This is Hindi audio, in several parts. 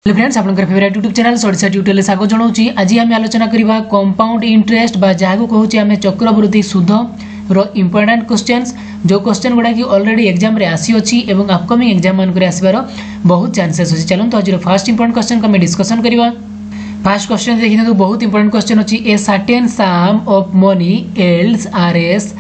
फ्रेंड्स आपनकर फेवरेट यूट्यूब चैनल सडसा ट्यूटोरियल स्वागत जनाऊँगी। आज आम आलोचना करबा कंपाउंड इंटरेस्ट बा जहाँ कहूँ आम चक्रवृद्धि सुध रो इंपोर्टेंट क्वेश्चंस जो क्वेश्चन गुड़ा कि ऑलरेडी एग्जाम रे आसी अछि एवं अपकमिंग एग्जाम मान करे आसीबार बहुत चांसेस अछि। चलନ୍ତୁ आज फर्स्ट इंपोर्टेंट क्वेश्चन को हम डिस्कशन करबा। फर्स्ट क्वेश्चन देखिनु बहुत इंपोर्टेंट क्वेश्चन अछि। A certain sum of money else RS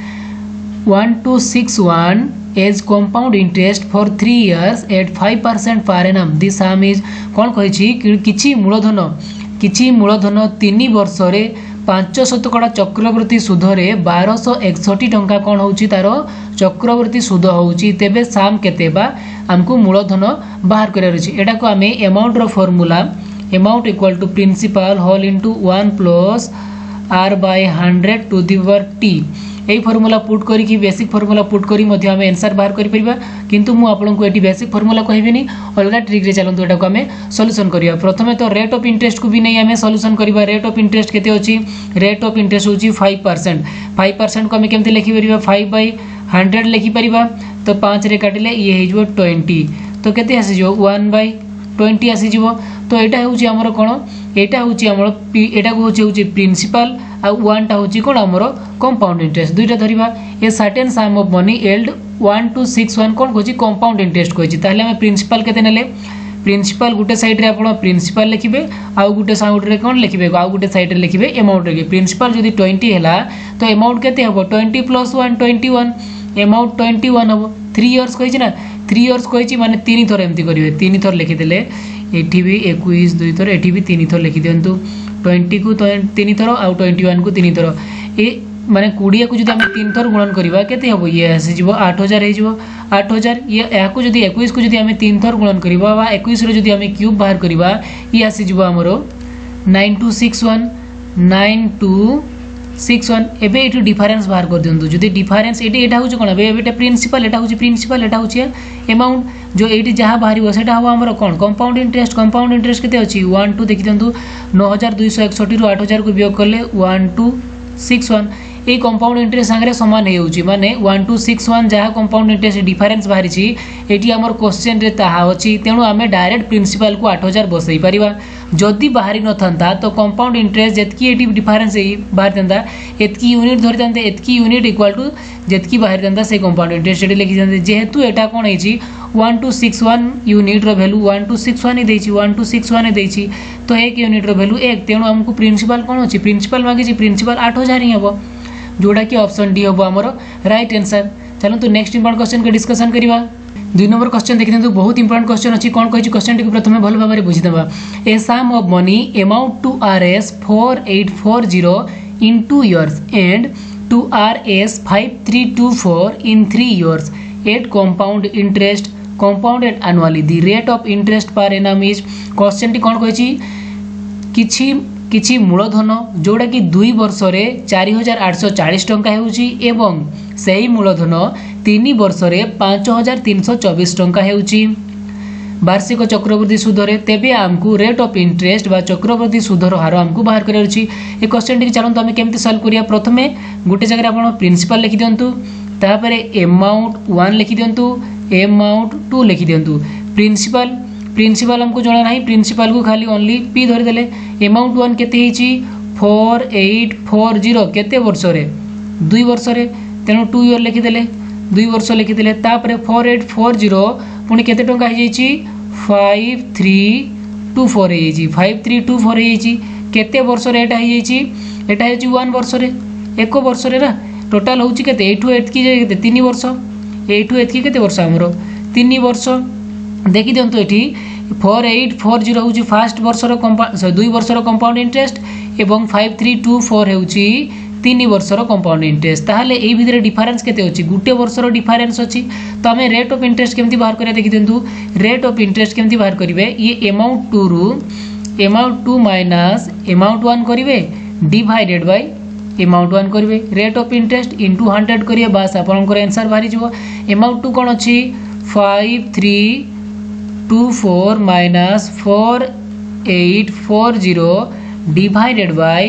1261 as compound interest for 3 years at 5% per annum. This sum is कौन कही किछि मूलधन 3 वर्ष रे 5% चक्रवृद्धि सुध रे 1261 टंका कौन होउची तारो चक्रवृद्धि सुध होउची। तेबे साम केते बा हमको मूलधन बाहर करे रछि। एटा को हमें अमाउंट रो formula amount equal to principal whole into 1 plus r by 100 to the power t यही फॉर्मूला पुट करी कि बेसिक फॉर्मूला पुट करी मध्य हमें आंसर बाहर करि परिबा। किंतु मु आपन को एटी बेसिक फॉर्मूला कहबिनी अलगा ट्रिक रे चलंतु एटा को हमें सॉल्यूशन करिया। प्रथमे तो रेट ऑफ इंटरेस्ट को भी नहीं हमें सॉल्यूशन करिबा। रेट ऑफ इंटरेस्ट केते होची रेट ऑफ इंटरेस्ट होची 5%। 5% को हमें केमते लिखि परिबा 5 by 100 लिखि परिबा। तो 5 रे काटिले ये हे जो 20 तो केते आसी जो 1 by 20 आसी जीवो। तो एटा होची हमर कोन एटा होची हमर एटा को होची प्रिंसिपल आ 1 टा होची कोन हमर कंपाउंड इंटरेस्ट दुईटा धरिबा। A certain sum of money एल्ड 1261 कोन होची कंपाउंड इंटरेस्ट होची। ताहले हम प्रिंसिपल केते नेले प्रिंसिपल गुटे साइड रे आपण प्रिंसिपल लिखिबे आ गुटे साइड रे कोन लिखिबे आ गुटे साइड रे लिखिबे अमाउंट रे। प्रिंसिपल जदी 20 हैला तो अमाउंट केते हबो 20 + 1 21 अमाउंट 21 हबो। 3 इयर्स कहिछि ना 3 इयर्स कहिछि माने 3 थर एम्ति करिवे 3 थर लिखि देले एठी भी 21 2 थर एठी भी 3 थर लिखि दियंतु 20 को 3 थर आ 21 को 3 थर ए माने 20 को जदी हम 3 थर गुणन करबा केते हबो ये आसी जिवो 8000 हे जिवो 8000 ये या को जदी 21 को जदी हम 3 थर गुणन करबा बा 21 रो जदी हम क्यूब बाहर करबा ये आसी जिवो हमरो 9261 एबे एटू डिफरेंस बाहर कर दियंतु। जदी डिफरेंस एटा होची कोन एबे एटा प्रिंसिपल एटा होची अमाउंट जो एटी जहां बाहरिबो सेटा हबो हमरो कोन कंपाउंड इंटरेस्ट केते अछि 1 2 देखि दियंतु 9261 रो 8000 को वियोग करले 1261 ए कंपाउंड इंटरेस्ट संगे समान हे होची माने 1261 जहां कंपाउंड इंटरेस्ट डिफरेंस बाहरी छी एटी हमर क्वेश्चन रे ताहा अछि। तेनु हमें डायरेक्ट प्रिंसिपल को 8000 बसई परिबा। जदि बाहरी न थांता तो कंपाउंड इंटरेस्ट जेतकी एटी डिफरेंस ए बाहर थांता एतकी यूनिट धरि थांते एतकी यूनिट इक्वल टू जेतकी बाहर थांता से कंपाउंड इंटरेस्ट एटी लिखि थांते। जेहेतु एटा कोन हेची 1261 यूनिट रो वैल्यू 1261 ही देछि 1261 ही देछि तो 1 यूनिट रो वैल्यू 1। तेनु हमको प्रिंसिपल कोन अछि प्रिंसिपल मागे छी प्रिंसिपल 8000 ही हबो जोड़ा कि ऑप्शन डी हबो हमरो राइट आंसर। चलो तो नेक्स्ट इंपोर्टेंट क्वेश्चन के डिस्कशन करबा। 2 नंबर क्वेश्चन देखिनतु बहुत इंपोर्टेंट क्वेश्चन अछि। कोन कहि क्वेश्चन टी प्रथमे भल भाबरे बुझि देबा। A sum of money amount to RS 4840 in 2 years and to RS 5324 in 3 years at compound interest compounded annually. The rate of interest per annum is question टी कोन कहि किछि मूलधन जोड़ा कि 2 वर्ष रे 4840 टंका हेउची एवं सही मूलधन 3 वर्ष रे 5324 टंका हेउची वार्षिक चक्रवृद्धि सुध रे। तेबे हमकु रेट ऑफ इंटरेस्ट बा चक्रवृद्धि सुधर हार हमकु बाहर करे अछि। ए क्वेश्चन टी चलंतु हम केमति सॉल्व करिया। प्रथमे गुटे जगह आपण प्रिंसिपल लिखि दियंतु तापरे अमाउंट 1 लिखि दियंतु अमाउंट 2 लिखि दियंतु। प्रिंसिपल हमको जणा नाही प्रिंसिपल को खाली ओनली p धरि देले। अमाउंट 1 केते हिची 4840 केते वर्ष रे 2 वर्ष रे तेनु 2 ईयर लिखि देले 2 वर्ष लिखि देले। तापरे 4840 पुनी केते टंका हे जाईची 5324 हे जाईची 5324 हे जाईची केते वर्ष रे एटा हे जाईची एटा हे जाईची 1 वर्ष रे 1 वर्ष रे ना टोटल होची केते 8 एतकी केते 3 वर्ष 8 एतकी केते वर्ष हमरो 3 वर्ष देखि दियंतु एठी 4840 होउची फर्स्ट वर्ष रो 2 वर्ष रो कंपाउंड इंटरेस्ट एवं 5324 हेउची 3 वर्ष रो कंपाउंड इंटरेस्ट। ताहले एई भितरे डिफरेंस केते होची गुटे वर्ष रो डिफरेंस होची। तो हमें रेट ऑफ इंटरेस्ट केमति बाहर करिया देखि दियंतु। रेट ऑफ इंटरेस्ट केमति बाहर करिवे ये अमाउंट 2 रु अमाउंट 2 माइनस अमाउंट 1 करिवे डिवाइडेड बाय अमाउंट 1 करिवे रेट ऑफ इंटरेस्ट इनटू 100 करिया बस आपनकर आंसर बाहरी जिवो। अमाउंट 2 कोन अछि 5324 minus 4840 divided by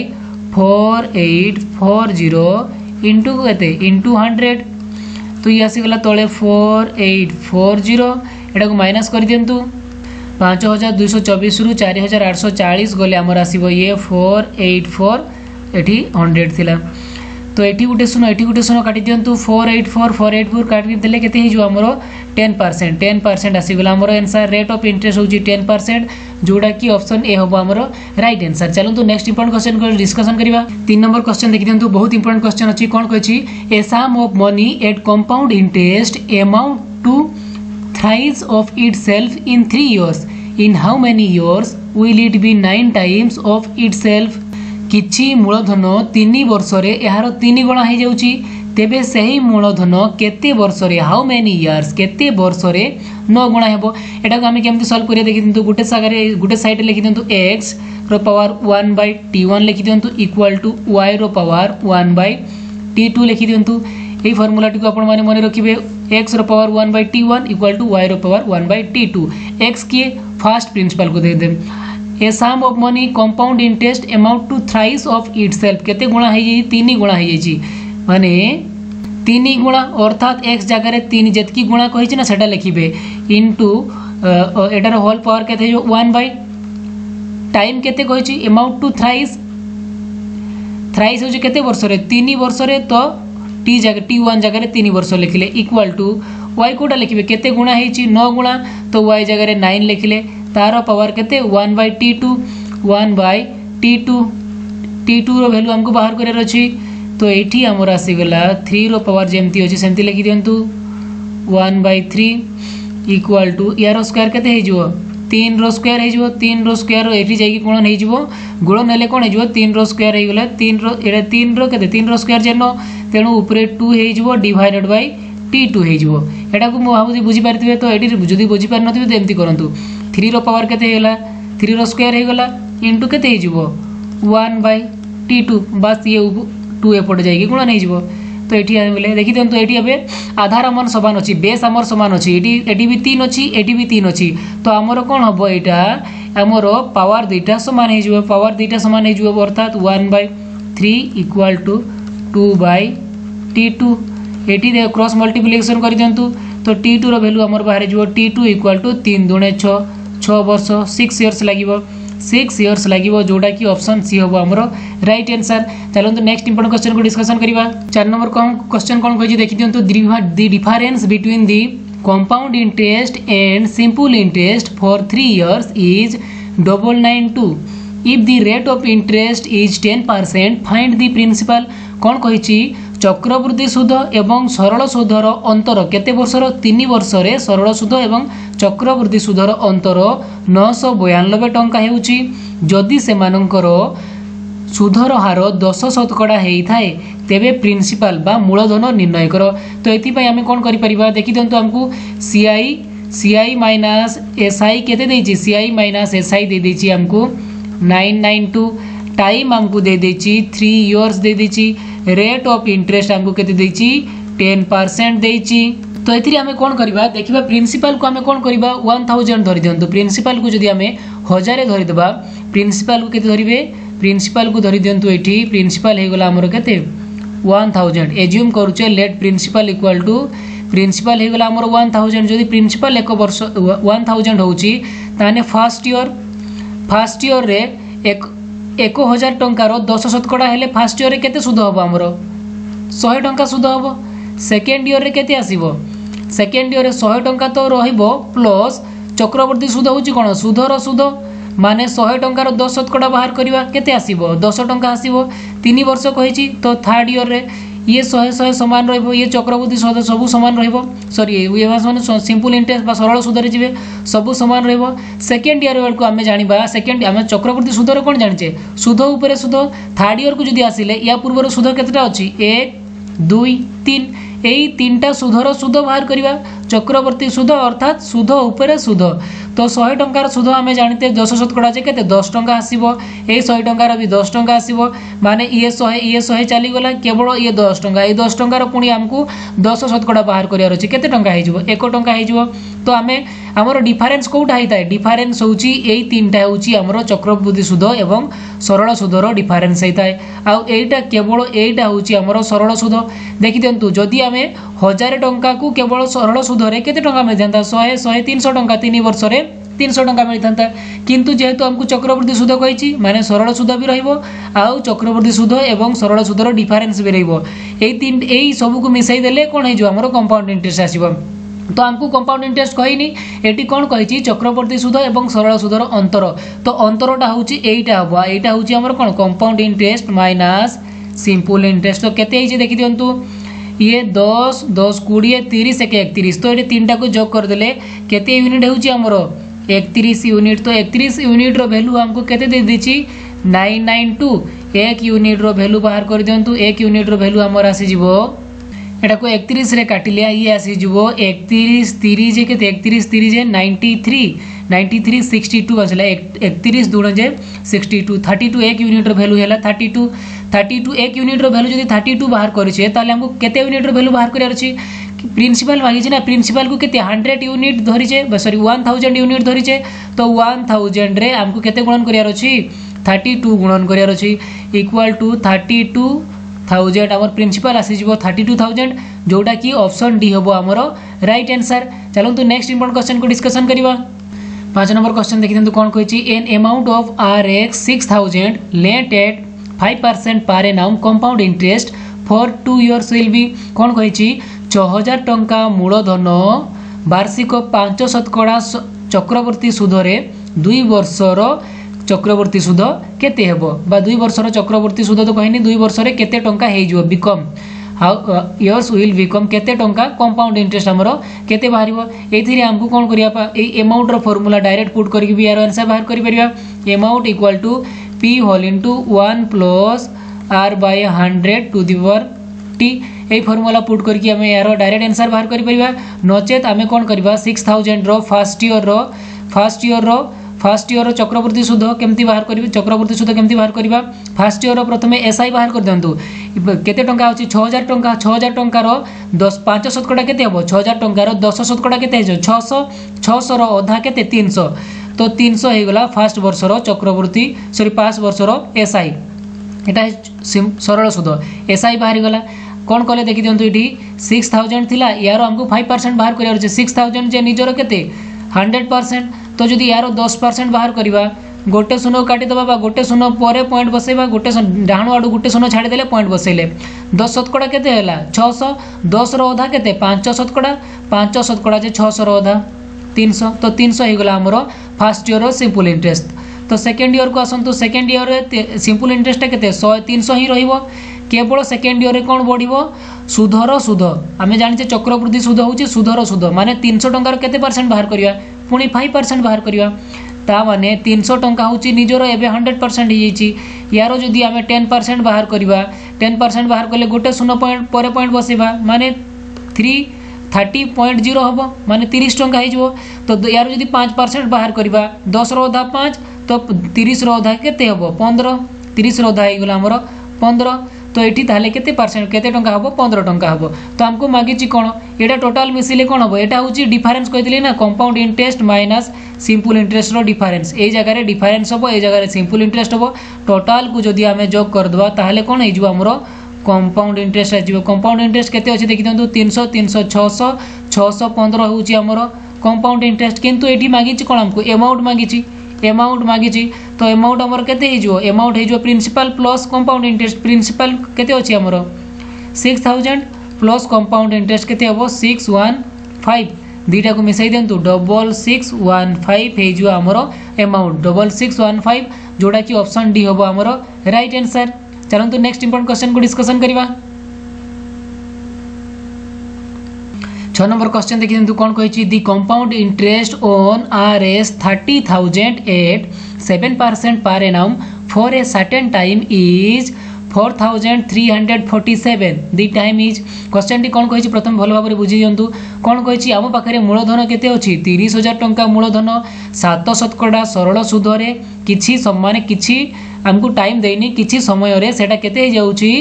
4840 into केते into 100 तो ये आसी गला तळे 4840 एटा को माइनस कर दियंतु 5224 रु 4840 गले आमर आसीबो ये 484 एठी 100 थिला। तो एठी गुटे सुनो काटी दियंतु 484 काटी देले केते हि जो हमरो 10% आसी गला हमरो आंसर रेट ऑफ इंटरेस्ट होची 10% जोडा की ऑप्शन ए होबो हमरो राइट आंसर। चलो तो नेक्स्ट इंपोर्टेंट क्वेश्चन को डिस्कशन करिवा। 3 नंबर क्वेश्चन देखि दियंतु बहुत इंपोर्टेंट क्वेश्चन अछि कोन कहछि a sum of money at compound interest amount to thrice of itself in 3 years. In how many years will it be 9 times of itself? किछि मूलधन 3 वर्ष रे यार 3 गुणा हो जाउची तेबे सही मूलधन केते वर्ष रे हाउ मेनी इयर्स केते वर्ष रे 9 गुणा हेबो। एटा को हम केमति सॉल्व करिया देखि दिंतु गुटे साइड लिखि दिंतु x रो पावर 1/t1 लिखि दिंतु इक्वल टू y रो पावर 1/t2 लिखि दिंतु। এই ফর্মুলাটি আপন মানে মনে রাখিবে x रो power 1/t1 equal to y रो पावर 1/t2 x के फर्स्ट प्रिंसिपल को दे देम a sum of money compound interest amount to thrice of itself केते गुणा है जी 3 गुणा है जी माने 3 गुणा अर्थात x जगह रे 3 जतकी गुणा कहि छी ना सेटा लिखिबे इनटू एटार होल पावर केते जो 1 बाय टाइम केते कहि छी अमाउंट टू थ्राइस हो जे केते वर्ष रे 3 वर्ष रे तो टी जगह t1 जगह 3 वर्ष लिखिले इक्वल टू y कोटा लिखिबे केते गुणा हेची 9 गुणा तो y जगह रे 9 लिखिले तार पावर केते 1/t2 रो वैल्यू हमको बाहर करे रछि तो एठी हमर आसी गला 3 रो पावर जेमती होची सेमती लिखि दियंतु 1/3 इक्वल टू यार स्क्वायर केते हे जिवो 3 रो स्क्वायर हे जिवो 3 रो स्क्वायर एठी जाई कि गुणन हे जिवो गुणन नेले कोन हे जिवो 3 रो स्क्वायर हे गला 3 रो एटा 3 रो केते 3 रो स्क्वायर जेनो तेणु ऊपर 2 हे जिवो डिवाइडेड बाय t2 हे जिवो एटा को मो भाबु बुझी पारथिबे तो एटी जदी बुझी पार नथिबे तो एमती करंतु 3 रो पावर केते हेला 3 रो स्क्वायर हे गला इनटू केते हे जिवो 1/t2 बस ये 2 एपट जाई कि गुणन हे जिवो तो एठी आबे देखि देन तो एठी अबे आधार अमर समान अछि बेस अमर समान अछि एटी भी 3 अछि एटी भी 3 अछि तो हमर कोन हबो एटा हमर पावर दुइटा समान हे जिवो पावर दुइटा समान हे जिवो अर्थात 1/3 इक्वल टू 2/t2 एटी दे क्रॉस मल्टीप्लिकेशन कर दियंतु तो t2 रो वैल्यू हमर बाहर जिवो t2 इक्वल टू 3 दुणे 6 वर्ष 6 इयर्स लागिवो 6 इयर्स लागिवो जोडा की ऑप्शन सी होबो हमरो राइट आंसर। चलो तो नेक्स्ट इंपोर्टेंट क्वेश्चन को डिस्कशन करिवा। 4 नंबर क्वेश्चन कोन कहै देखि दियंतु the difference between the compound interest and simple interest for 3 years is 992 if the rate of interest is 10% find the principal कोन कहिछि चक्रवृद्धि सूद एवं सरल सूदर अंतर केते वर्षर 3 वर्ष रे सरल सूद एवं चक्रवृद्धि सूदर अंतर 992 टंका हेउछि जदि से मानकर सूदर हार 10% हेई थाए तेबे प्रिंसिपल बा मूलधन निर्णय करो। तो एथि पय हमें कोन करि परिबा देखि दंतु हमकु CI माइनस SI केते देछि CI माइनस SI दे देछि हमकु 992 टाइम हमको दे देछि 3 इयर्स दे देछि रेट ऑफ इंटरेस्ट हमको केते देछि 10% देछि। तो एथि हमें कोन करबा देखिबा प्रिंसिपल को हमें कोन करबा 1000 धरि दियंतु प्रिंसिपल को जदी हमें 1000 धरि देबा प्रिंसिपल को केते धरिबे प्रिंसिपल को धरि दियंतु एठी प्रिंसिपल हे गला हमर केते 1000 एज्यूम करूचे let principal equal to principal हे गला हमर 1000 जदी प्रिंसिपल एक वर्ष 1000 होउची ताने फर्स्ट ईयर रे 1000 टंकार 10% हेले फर्स्ट ईयर रे केते सुध होबो हमरो 100 टंका सुध होबो सेकंड ईयर रे केते आसीबो सेकंड ईयर रे 100 टंका तो रहिबो प्लस चक्रवर्ती सुध होची कोन सुधर सुध माने 100 टंकार 10% बाहर करबा केते आसीबो 10 टंका आसीबो 3 वर्ष कहिची तो थर्ड ईयर रे ये 100 समान रहइबो ये चक्रवर्ती सुध सब समान रहइबो सॉरी ये माने सिंपल इंटरेस्ट बा सरल सुध रे जिवे सब समान रहइबो सेकंड ईयर वाल को हमें जानिबा सेकंड हमें चक्रवर्ती सुध रे कोन जानिचे सुध ऊपर सुध थर्ड ईयर को जदी आसीले या पूर्व रो सुध केतेटा अछि 1 2 3 एई तीनटा सुधर सुध बाहर करबा चक्रवर्ती सुध अर्थात सुध ऊपर सुध तो 100 टंकार सुध हमें जानते 10% जे केते 10 टंका आसीबो ए 100 टंकार भी 10 टंका आसीबो माने ये 100 चली गला केवल ये 10 टंका ये 10 टंकार पुणी हमकु 10% बाहर करियार अछि केते टंका हे जिवो 1 टंका हे जिवो तो हमें हमर डिफरेंस कोउटा हेताय डिफरेंस होउची एई तीनटा होउची हमर चक्रवृद्धि सुध एवं सरल सुधर डिफरेंस हेताय आ एटा केवल एटा होउची हमर सरल सुध देखि देंतु जदी हमें 1000 टंका को केवल सरल सुध रे केते टंका मिल जानता 100 300 टंका 3 वर्ष रे 300 टंका मिलता किंतु जेहेतु हमको चक्रवर्ती सूद कही माने सरल सूद भी रहिबो आउ चक्रवर्ती सूद एवं सरल सूदर डिफरेंस भी रहिबो एई सब को मिसाई देले कोन हे जो हमरो कंपाउंड इंटरेस्ट आसीबो तो हमको कंपाउंड इंटरेस्ट कहनी एटी कौन कही चक्रवर्ती सूद एवं सरल सूदर अंतर तो अंतरटा हूँ एटा हम एटा हूँ आम कौन compound interest minus simple interest तो केते देखी दिंतु ये 10 10 20 30 31 तो ये तीन को जोग करदे केते यूनिट होमर 31 यूनिट तो 31 यूनिट रो वैल्यू हमको केते दे दीची 992 एक यूनिट रो वैल्यू बाहर कर दिंतु एक यूनिट रो वैल्यू हमर आसीजिवो एटा को 31 रे काटिले ये आसीजिवो 31 30 के 31 30 93 62 आसला 31 दूण जे 62 32 एक यूनिट रो वैल्यू हैला 32 एक यूनिट रो वैल्यू जदी 32 बाहर करिछे ताले हमको केते यूनिट रो वैल्यू बाहर करियार अछि प्रिंसिपल मागिछे ना प्रिंसिपल को केते 100 यूनिट धरिछे सॉरी 1000 यूनिट धरिछे तो 1000 रे हमको केते गुणन करियार अछि 32 गुणन करियार अछि इक्वल टू 32,000 आमर प्रिंसिपल आसीजिवो 32,000 जोटा कि ऑप्शन डी हबो हमरो राइट आंसर। चलो तो नेक्स्ट इंपोर्टेंट क्वेश्चन को डिस्कशन करिवा 5 नंबर क्वेश्चन देखि दंतु कोन कहिछि an amount of RX 6000 lent at 5% per annum compound interest for 2 years will be कोन कहिछि 6000 टंका मूलधन वार्षिक 5% चक्रवर्ती सूदरे 2 वर्षर चक्रवर्ती सूद केते हेबो बा 2 वर्षर चक्रवर्ती सूद तो कहनी 2 वर्ष रे केते टंका हे जिवो become how years will become केते टंका कंपाउंड इंटरेस्ट हमरो केते बाहरिबो एथिरे हमकु कोन करिया ए अमाउंट रो फार्मूला डायरेक्ट पुट करके भी यार आंसर बाहर करि परिबा amount equal to p whole into 1 plus r by 100 to the power t ए फार्मूला पुट करके हमें यार डायरेक्ट आंसर बाहर करि परिबा नचेत हमें कोन करबा 6000 रो फर्स्ट ईयर रो चक्रवर्ती सूद केमती बाहर करिवे चक्रवर्ती सूद केमती बाहर करिवा फर्स्ट ईयर रो प्रथमे एसआई बाहर कर दंतु केते टंका होची 6000 टंका रो 5% केते हबो 6000 टंका रो 10% केते हे 600 रो आधा केते 300 तो 300 हे गला फर्स्ट वर्ष रो चक्रवर्ती सॉरी 5 वर्ष रो एसआई एटा सरल सूद एसआई बाहर गला कोन कले देखि दंतु इठी 6000 थिला यारो हमको 5% बाहर करिया रे 6000 जे निजरो केते 100% तो जदि यार 10% बाहर करवा गोटे शून्य काटिदेबा बा गोटे शून्य पर पॉइंट बसैबा गोटे डाण आड़ गोटे शून्य छाड़देले पॉइंट बसैले 10% केते हैला 600 10 रो आधा केते 5% 5% जे 600 रो आधा 300 तो 300 हे गला हमरो फर्स्ट ईयर रो सिंपल इंटरेस्ट तो सेकंड ईयर को आसंतु सेकंड ईयर रे सिंपल इंटरेस्ट केते 100 300 ही रहिबो केवल सेकंड ईयर रे कोन बढ़िबो सुधर सूद आमे जानिचे चक्रवर्ती सूद होची सुधर सूद माने 300 टंका रो केते परसेंट बाहर करिया पुणी 5% बाहर करिया ता माने 300 टंका होची निजरो एबे 100% ही छी यारो जदी आमे 10% बाहर करिवा 10% बाहर करले गोटे शून्य पॉइंट पर पॉइंट बसेबा माने 330.0 हबो माने 30 टंका हे जो तो यारो जदी 5% बाहर करिवा 10 रो आधा 5 तो 30 रो आधा केते हबो 15 30 रो आधा हे गला हमरो 15 तो एठी ताले केते परसेंट केते टंका हबो 15 टंका हबो तो हमको मागिची कोन एटा टोटल मिसिले कोन हबो एटा होची डिफरेंस कहितले ना compound interest minus simple interest रो डिफरेंस ए जगह रे डिफरेंस हबो ए जगह रे सिंपल इंटरेस्ट हबो टोटल को जदी हमें जोग कर दबा ताले कोन हे जिवो हमरो कंपाउंड इंटरेस्ट आ जिवो कंपाउंड इंटरेस्ट केते अछि देखि दंतु 300 300 600 615 होची हमरो कंपाउंड इंटरेस्ट किंतु एठी मागिची कोन हमको अमाउंट मागिची तो अमाउंट हमर केते हे जो अमाउंट हे जो principal plus compound interest principal केते अछि हमर 6000 प्लस कंपाउंड इंटरेस्ट केते हबो 615 दीटा को मिसाई देंतु 6615 हे जो हमर अमाउंट 6615 जोड़ा कि ऑप्शन डी हबो हमर राइट आंसर। चलंतु नेक्स्ट इंपोर्टेंट क्वेश्चन को डिस्कशन करिवा 6 नंबर क्वेश्चन देखि दंतु कोन कहिछि the compound interest on RS 30000 at 7% per annum for a certain time is 4347 the time is question टी कोन कहिछि प्रथम भलो भाबरे बुझि जंतु कोन कहिछि हम पाखरे मूलधन केते अछि 30000 टंका मूलधन 7% सरल सूद रे किछि सम्मान किछि हमको टाइम देनी किछि समय रे सेटा केते हे जाउछि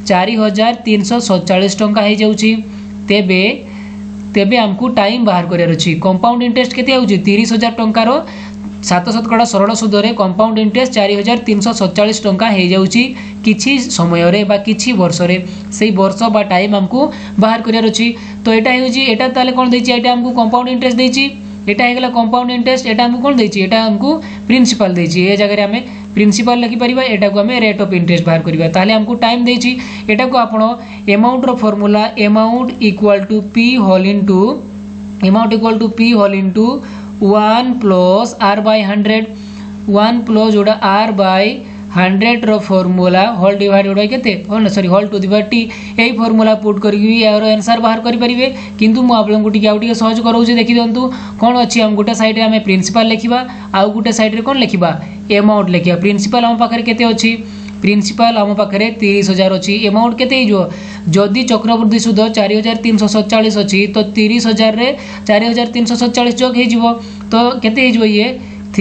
4347 टंका हे जाउछि तेबे हमको टाइम बाहर करियर अछि कंपाउंड इंटरेस्ट केते होछि 30000 टंका रो 7% सरल सूद रे कंपाउंड इंटरेस्ट 4347 टंका हे जाउछि किछि समय रे बा किछि वर्ष रे सेही वर्ष बा टाइम हमको बाहर करियर अछि तो एटा होछि एटा ताले कोन दैछि एटा हमको कंपाउंड इंटरेस्ट दैछि एटा हेगला कंपाउंड इंटरेस्ट एटा हमको कोन देछि एटा हमको प्रिंसिपल देछि ए जगह रे हमें प्रिंसिपल लिखि परिबा एटा को हमें रेट ऑफ इंटरेस्ट बाहर करिबा ताले हमको टाइम देछि एटा को आपण अमाउंट रो formula amount equal to p whole into amount equal to p whole into 1 plus r by 100 1 plus जोडा r बाय 100 रो फार्मूला होल डिवाइडेड बाय केते whole sorry whole to the power t एई फार्मूला पुट करबी यार आंसर बाहर करि परिबे किंतु मु आपन को टिके आउटिके सहज करौ जे देखि दंतु कोन अछि हम गोटे साइड रे हमें प्रिंसिपल लिखिबा आ गोटे साइड रे कोन लिखिबा अमाउंट लिखिबा प्रिंसिपल हम पाखरे केते अछि प्रिंसिपल हम पाखरे 30000 अछि अमाउंट केते हिजो जदि चक्रवृद्धि सुध 4347 अछि तो 30000 रे 4347 जोग हे जिवो तो केते हे जिवो ये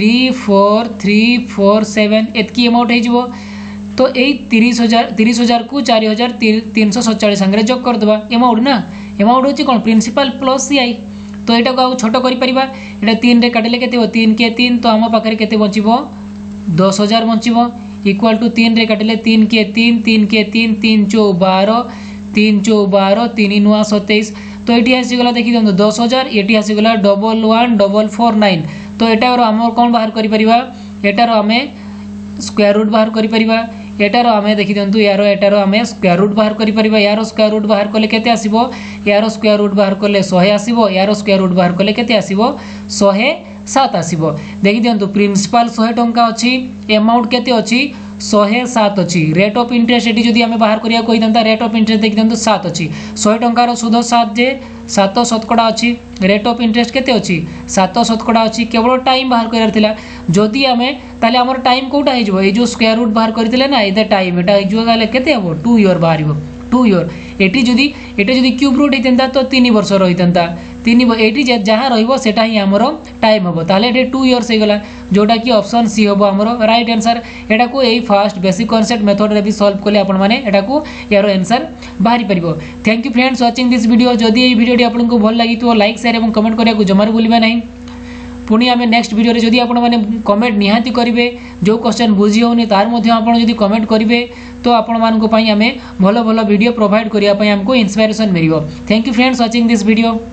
34347 एतकी अमाउंट है जीवो तो यही 30000 को 4347 संगे जोग कर दबा अमाउंट ना अमाउंट होची कोन प्रिंसिपल प्लस सीआई तो एटा को छोटो करि परिबा एटा 3 रे काटले केते हो 3 के 3 तो हम पाखरे केते बचिबो 10000 बचिबो इक्वल टू 3 रे काटले 3 के 3 3 के 3 3 चौ 12 3 चौ 12 3 9 27 तो एटी आसी गला देखि दंतो 10000 एटी आसी गला 11449 तो एटार आम कौन बाहर करि परिबा एटार आमे स्क्वायर रूट बाहर करि परिबा एटार आमे देखि दंतु यार एटार आमे स्क्वायर रूट बाहर करि परिबा यार स्क्वायर रूट बाहर करले केते आसीबो यार स्क्वायर रूट बाहर करले 100 आसीबो यार स्क्वायर रूट बाहर करले केते आसीबो 107 आसीबो देखि दंतु प्रिंसिपल 100 टंका अछि अमाउंट केते अछि 107 अछि रेट ऑफ इंटरेस्ट एटी जदी हमें बाहर करिया कोइ दंता रेट ऑफ इंटरेस्ट देखि दंतु 7 अछि 100 टंका रो सुध 7 जे 7 शतकड़ा अछि रेट ऑफ इंटरेस्ट केते अछि 7 शतकड़ा अछि केवल टाइम बाहर करियार थिला जदी हमें ताले हमर टाइम कोटा हे जबो ए जो स्क्वायर रूट बाहर करथिले ना एदा टाइम एटा जो गाले केते हबो 2 ईयर बाहरिबो 2 ईयर एटी जदी क्यूब रूट हेतंता तो 3 वर्ष रहितंता 3 एटी जहां रहिबो सेटा ही हमरो टाइम हबो ताले एटे 2 इयर्स हे गला जोटा कि ऑप्शन सी हबो हमरो राइट आंसर एटा को एई फर्स्ट बेसिक कांसेप्ट मेथड रे भी सॉल्व करले आपण माने एटा को यार आंसर बाहरी परिबो thank you friends watching this video जदी एई वीडियो आपन को भल लागि तो लाइक शेयर एवं कमेंट करिया को जमार भूलिबा नहीं पुणी आम नेक्स्ट वीडियो जदि आपण माने कमेंट निहाती करेंगे जो क्वेश्चन बुझी होनी तार मध्य आपण जदि कमेंट करेंगे तो आपण मानक आम भल भल वीडियो प्रोवाइड करने हमको इंस्पिरेशन मिलियो thank you friends watching this video.